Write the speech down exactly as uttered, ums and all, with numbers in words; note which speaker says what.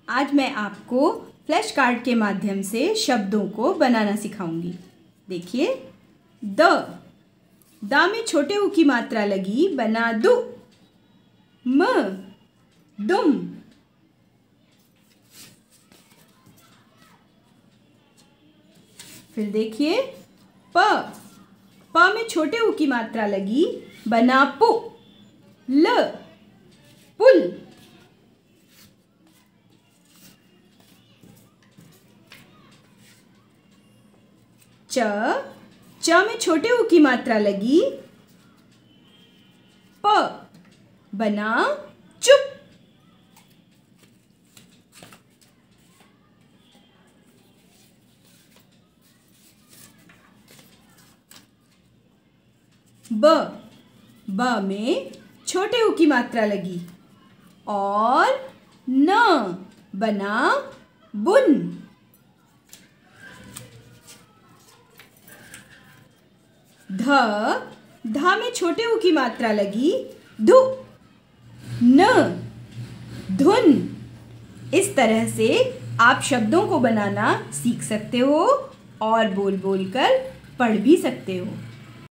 Speaker 1: आज मैं आपको फ्लैश कार्ड के माध्यम से शब्दों को बनाना सिखाऊंगी। देखिए, द दा में छोटे ऊ की मात्रा लगी, बना दु। म दुम। फिर देखिए, प प में छोटे ऊ की मात्रा लगी, बना पु। ल पुल। च च में छोटे ऊ की मात्रा लगी, प बना चुप। ब ब में छोटे ऊ की मात्रा लगी और न बना बुन। ध ध में छोटे ऊ की मात्रा लगी, धु। न धुन। इस तरह से आप शब्दों को बनाना सीख सकते हो और बोल बोल कर पढ़ भी सकते हो।